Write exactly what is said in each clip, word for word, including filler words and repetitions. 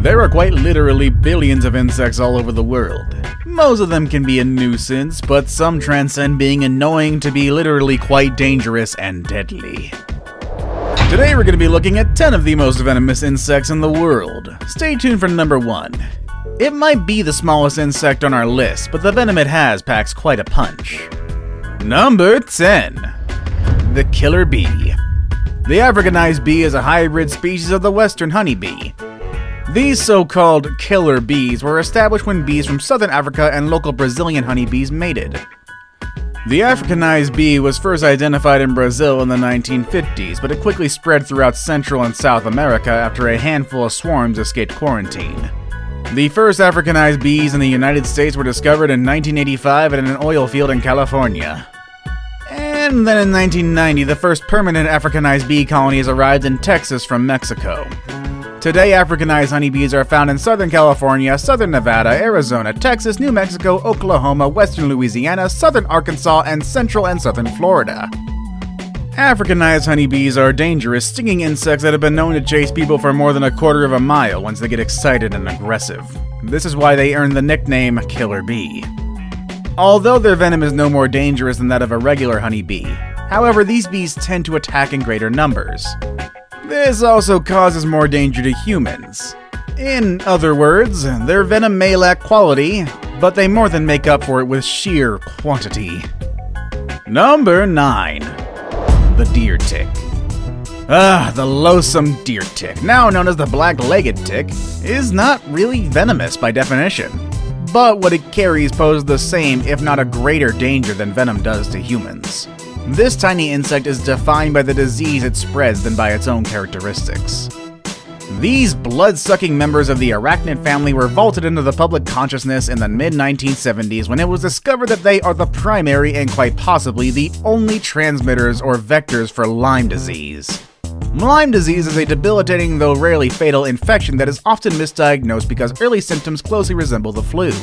There are quite literally billions of insects all over the world. Most of them can be a nuisance, but some transcend being annoying to be literally quite dangerous and deadly. Today we're going to be looking at ten of the most venomous insects in the world. Stay tuned for number one. It might be the smallest insect on our list, but the venom it has packs quite a punch. Number ten. The killer bee. The Africanized bee is a hybrid species of the western honeybee. These so-called killer bees were established when bees from southern Africa and local Brazilian honeybees mated. The Africanized bee was first identified in Brazil in the nineteen fifties, but it quickly spread throughout Central and South America after a handful of swarms escaped quarantine. The first Africanized bees in the United States were discovered in nineteen eighty-five at an oil field in California. And then in nineteen ninety, the first permanent Africanized bee colonies arrived in Texas from Mexico. Today, Africanized honeybees are found in Southern California, Southern Nevada, Arizona, Texas, New Mexico, Oklahoma, Western Louisiana, Southern Arkansas, and Central and Southern Florida. Africanized honeybees are dangerous, stinging insects that have been known to chase people for more than a quarter of a mile once they get excited and aggressive. This is why they earn the nickname killer bee. Although their venom is no more dangerous than that of a regular honeybee, however, these bees tend to attack in greater numbers. This also causes more danger to humans. In other words, their venom may lack quality, but they more than make up for it with sheer quantity. Number nine. The deer tick. Ah, the loathsome deer tick, now known as the black-legged tick, is not really venomous by definition. But what it carries poses the same, if not a greater danger than venom does to humans. This tiny insect is defined by the disease it spreads than by its own characteristics. These blood-sucking members of the arachnid family were vaulted into the public consciousness in the mid nineteen seventies when it was discovered that they are the primary and quite possibly the only transmitters or vectors for Lyme disease. Lyme disease is a debilitating though rarely fatal infection that is often misdiagnosed because early symptoms closely resemble the flu.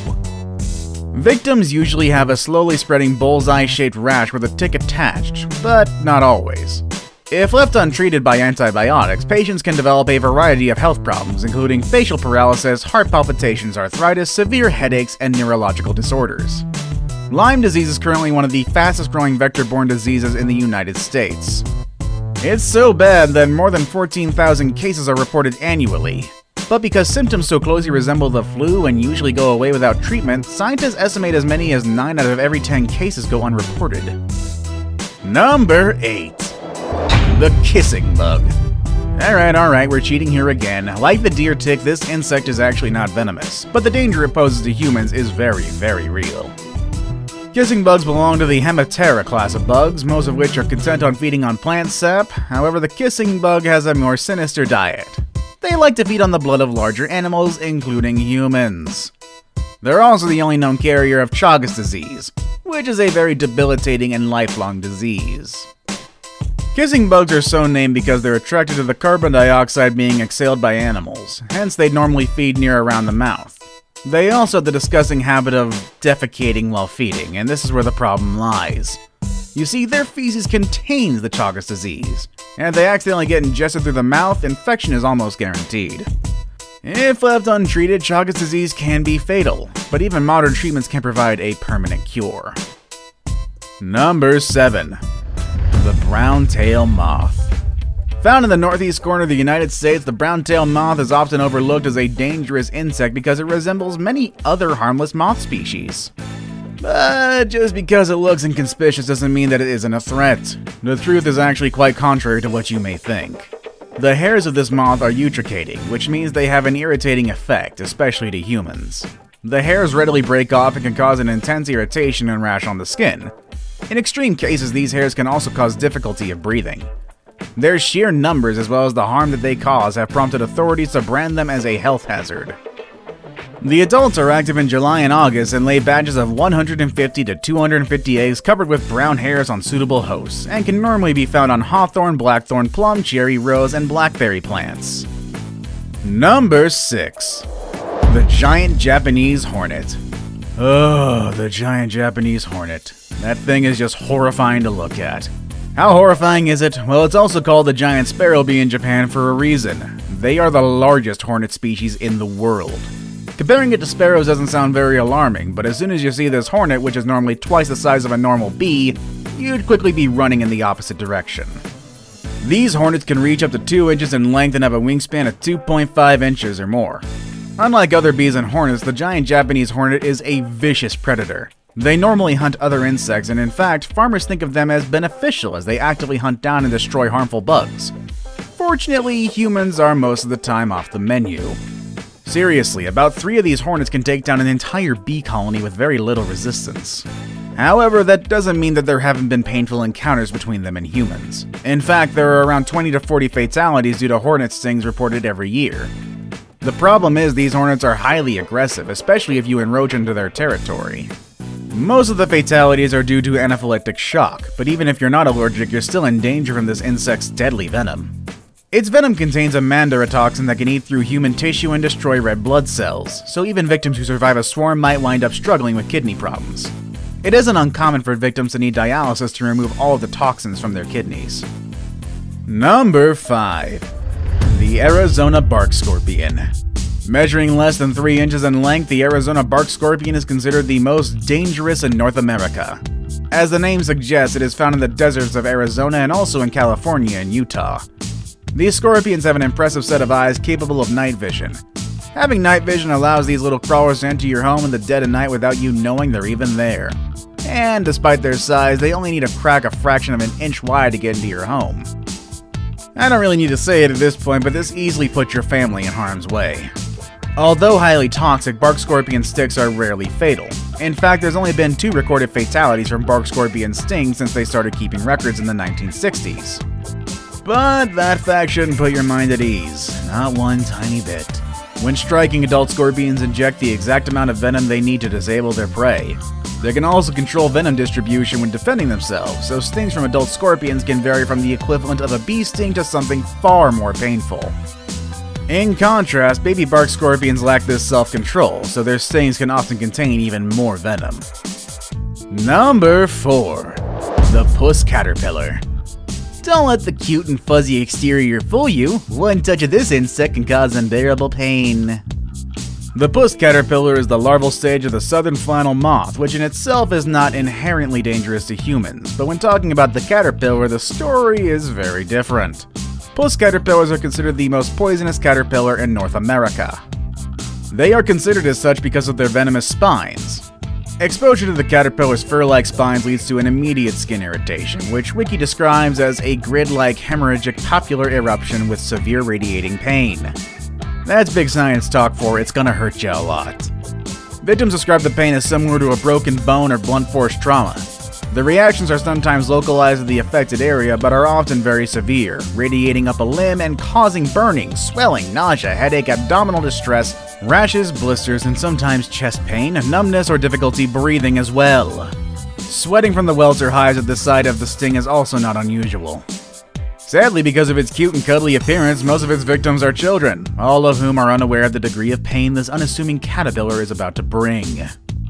Victims usually have a slowly spreading bullseye-shaped rash with a tick attached, but not always. If left untreated by antibiotics, patients can develop a variety of health problems, including facial paralysis, heart palpitations, arthritis, severe headaches, and neurological disorders. Lyme disease is currently one of the fastest-growing vector-borne diseases in the United States. It's so bad that more than fourteen thousand cases are reported annually. But because symptoms so closely resemble the flu and usually go away without treatment, scientists estimate as many as nine out of every ten cases go unreported. Number eight. The kissing bug. Alright, alright, we're cheating here again. Like the deer tick, this insect is actually not venomous, but the danger it poses to humans is very, very real. Kissing bugs belong to the Hemiptera class of bugs, most of which are content on feeding on plant sap. However, the kissing bug has a more sinister diet. They like to feed on the blood of larger animals, including humans. They're also the only known carrier of Chagas disease, which is a very debilitating and lifelong disease. Kissing bugs are so named because they're attracted to the carbon dioxide being exhaled by animals, hence they normally feed near around the mouth. They also have the disgusting habit of defecating while feeding, and this is where the problem lies. You see, their feces contains the Chagas disease, and if they accidentally get ingested through the mouth, infection is almost guaranteed. If left untreated, Chagas disease can be fatal, but even modern treatments can provide a permanent cure. Number seven. The brown-tail moth. Found in the northeast corner of the United States, the brown-tail moth is often overlooked as a dangerous insect because it resembles many other harmless moth species. But just because it looks inconspicuous doesn't mean that it isn't a threat. The truth is actually quite contrary to what you may think. The hairs of this moth are utricating, which means they have an irritating effect, especially to humans. The hairs readily break off and can cause an intense irritation and rash on the skin. In extreme cases, these hairs can also cause difficulty of breathing. Their sheer numbers as well as the harm that they cause have prompted authorities to brand them as a health hazard. The adults are active in July and August and lay batches of one hundred fifty to two hundred fifty eggs covered with brown hairs on suitable hosts, and can normally be found on hawthorn, blackthorn, plum, cherry, rose, and blackberry plants. Number six. The giant Japanese hornet. Oh, the giant Japanese hornet. That thing is just horrifying to look at. How horrifying is it? Well, it's also called the giant sparrow bee in Japan for a reason. They are the largest hornet species in the world. Comparing it to sparrows doesn't sound very alarming, but as soon as you see this hornet, which is normally twice the size of a normal bee, you'd quickly be running in the opposite direction. These hornets can reach up to two inches in length and have a wingspan of two point five inches or more. Unlike other bees and hornets, the giant Japanese hornet is a vicious predator. They normally hunt other insects, and in fact, farmers think of them as beneficial as they actively hunt down and destroy harmful bugs. Fortunately, humans are most of the time off the menu. Seriously, about three of these hornets can take down an entire bee colony with very little resistance. However, that doesn't mean that there haven't been painful encounters between them and humans. In fact, there are around twenty to forty fatalities due to hornet stings reported every year. The problem is these hornets are highly aggressive, especially if you encroach into their territory. Most of the fatalities are due to anaphylactic shock, but even if you're not allergic, you're still in danger from this insect's deadly venom. Its venom contains a mandara toxin that can eat through human tissue and destroy red blood cells, so even victims who survive a swarm might wind up struggling with kidney problems. It isn't uncommon for victims to need dialysis to remove all of the toxins from their kidneys. Number five. The Arizona bark scorpion. Measuring less than three inches in length, the Arizona bark scorpion is considered the most dangerous in North America. As the name suggests, it is found in the deserts of Arizona and also in California and Utah. These scorpions have an impressive set of eyes capable of night vision. Having night vision allows these little crawlers to enter your home in the dead of night without you knowing they're even there. And despite their size, they only need to crack a fraction of an inch wide to get into your home. I don't really need to say it at this point, but this easily puts your family in harm's way. Although highly toxic, bark scorpion sticks are rarely fatal. In fact, there's only been two recorded fatalities from bark scorpion stings since they started keeping records in the nineteen sixties. But that fact shouldn't put your mind at ease, not one tiny bit. When striking, adult scorpions inject the exact amount of venom they need to disable their prey. They can also control venom distribution when defending themselves, so stings from adult scorpions can vary from the equivalent of a bee sting to something far more painful. In contrast, baby bark scorpions lack this self-control, so their stings can often contain even more venom. Number four. The puss caterpillar. Don't let the cute and fuzzy exterior fool you. One touch of this insect can cause unbearable pain. The puss caterpillar is the larval stage of the southern flannel moth, which in itself is not inherently dangerous to humans, but when talking about the caterpillar, the story is very different. Puss caterpillars are considered the most poisonous caterpillar in North America. They are considered as such because of their venomous spines. Exposure to the caterpillar's fur-like spines leads to an immediate skin irritation, which Wiki describes as a grid-like hemorrhagic papular eruption with severe radiating pain. That's big science talk for it's gonna hurt you a lot. Victims describe the pain as similar to a broken bone or blunt force trauma. The reactions are sometimes localized to the affected area, but are often very severe, radiating up a limb and causing burning, swelling, nausea, headache, abdominal distress, rashes, blisters, and sometimes chest pain, numbness, or difficulty breathing as well. Sweating from the welts or hives at the site of the sting is also not unusual. Sadly, because of its cute and cuddly appearance, most of its victims are children, all of whom are unaware of the degree of pain this unassuming caterpillar is about to bring.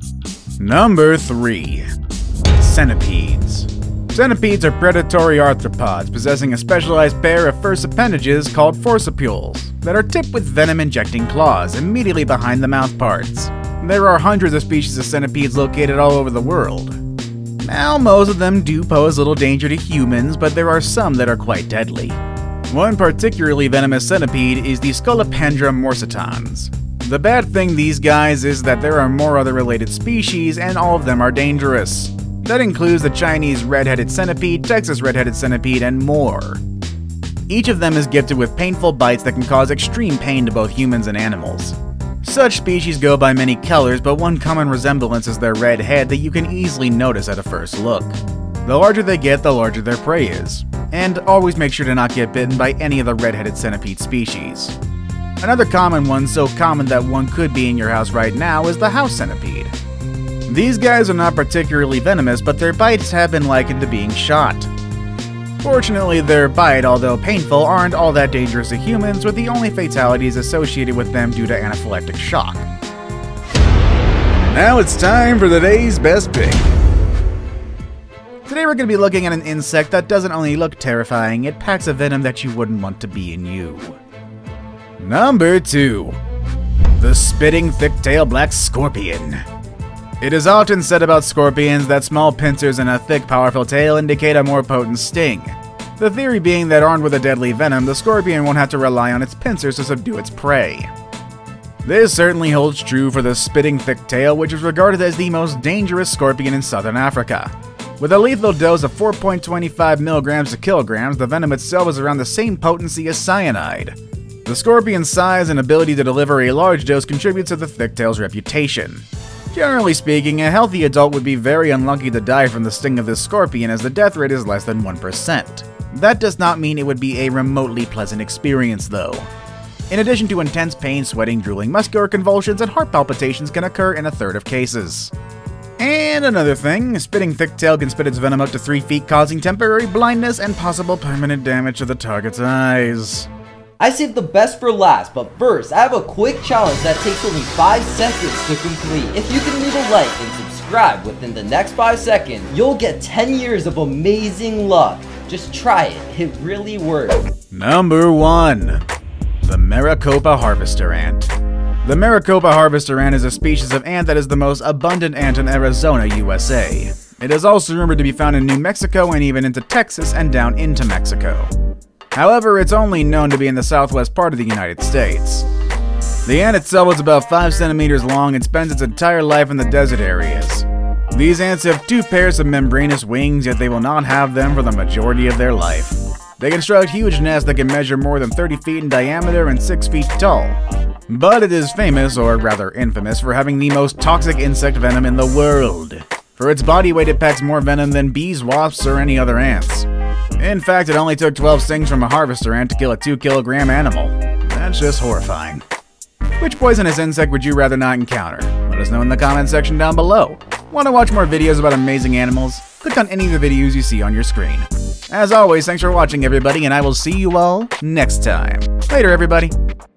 Number three. Centipedes. Centipedes are predatory arthropods possessing a specialized pair of first appendages called forcipules that are tipped with venom-injecting claws immediately behind the mouth parts. There are hundreds of species of centipedes located all over the world. Now, most of them do pose little danger to humans, but there are some that are quite deadly. One particularly venomous centipede is the Scolopendra morsitans. The bad thing these guys is that there are more other related species, and all of them are dangerous. That includes the Chinese red-headed centipede, Texas red-headed centipede, and more. Each of them is gifted with painful bites that can cause extreme pain to both humans and animals. Such species go by many colors, but one common resemblance is their red head that you can easily notice at a first look. The larger they get, the larger their prey is. And always make sure to not get bitten by any of the red-headed centipede species. Another common one, so common that one could be in your house right now, is the house centipede. These guys are not particularly venomous, but their bites have been likened to being shot. Fortunately, their bite, although painful, aren't all that dangerous to humans, with the only fatalities associated with them due to anaphylactic shock. Now it's time for the day's best pick. Today we're going to be looking at an insect that doesn't only look terrifying, it packs a venom that you wouldn't want to be in you. Number two. The spitting thick-tailed black scorpion. It is often said about scorpions that small pincers and a thick, powerful tail indicate a more potent sting. The theory being that armed with a deadly venom, the scorpion won't have to rely on its pincers to subdue its prey. This certainly holds true for the spitting thick tail, which is regarded as the most dangerous scorpion in southern Africa. With a lethal dose of four point two five milligrams to kilograms, the venom itself is around the same potency as cyanide. The scorpion's size and ability to deliver a large dose contributes to the thick-tail's reputation. Generally speaking, a healthy adult would be very unlucky to die from the sting of this scorpion, as the death rate is less than one percent. That does not mean it would be a remotely pleasant experience, though. In addition to intense pain, sweating, drooling, muscular convulsions, and heart palpitations can occur in a third of cases. And another thing, a spitting thick-tail can spit its venom up to three feet, causing temporary blindness and possible permanent damage to the target's eyes. I saved the best for last, but first, I have a quick challenge that takes only five seconds to complete. If you can leave a like and subscribe within the next five seconds, you'll get ten years of amazing luck. Just try it, it really works. Number one. The Maricopa harvester ant. The Maricopa harvester ant is a species of ant that is the most abundant ant in Arizona, U S A. It is also rumored to be found in New Mexico and even into Texas and down into Mexico. However, it's only known to be in the southwest part of the United States. The ant itself is about five centimeters long and spends its entire life in the desert areas. These ants have two pairs of membranous wings, yet they will not have them for the majority of their life. They construct huge nests that can measure more than thirty feet in diameter and six feet tall. But it is famous, or rather infamous, for having the most toxic insect venom in the world. For its body weight, it packs more venom than bees, wasps, or any other ants. In fact, it only took twelve stings from a harvester ant to kill a two kilogram animal. That's just horrifying. Which poisonous insect would you rather not encounter? Let us know in the comment section down below. Want to watch more videos about amazing animals? Click on any of the videos you see on your screen. As always, thanks for watching everybody, and I will see you all next time. Later, everybody.